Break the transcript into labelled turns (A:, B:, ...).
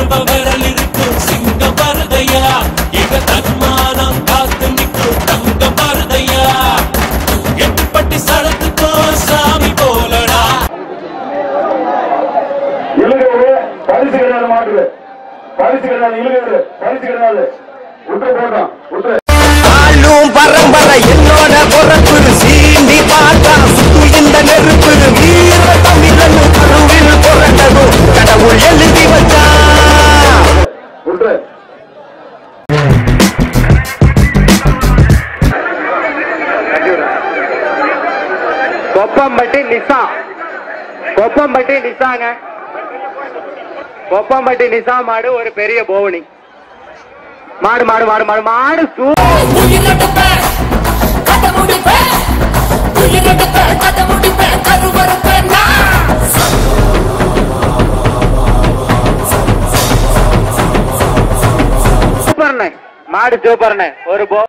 A: விரல் இருக்கு சிங்கம் வருதையா இங்க தன்மானம் காத்து நிற்கும் தங்கம் வருதையா எட்டுப்பட்டி சடத்துக்கோ சாமி போலடா
B: இழுகிறது பரிசு கிடையாது மாட்டுது பரிசு கிடையாது இழுகிறது பரிசு கிடையாது உற்று போட்டோம் உற்று
C: பரம்பரை என்னோட பொறப்பு சீண்டி பார்த்தா சுத்து இந்த நெருப்பு வீர தமிழன் கருவில் பொறந்ததும் கடவுள் எழுதி வச்சா
D: கொப்பம்பட்டி நிசா கொப்பம்பட்டி நிசாங்க கொப்பம்பட்டி நிசா மாடு ஒரு பெரிய போவனி மாடு மாடு மாடு மாடு மாடு சூப்பர்ண்ணே மாடு சூப்பர்ண்ணே ஒரு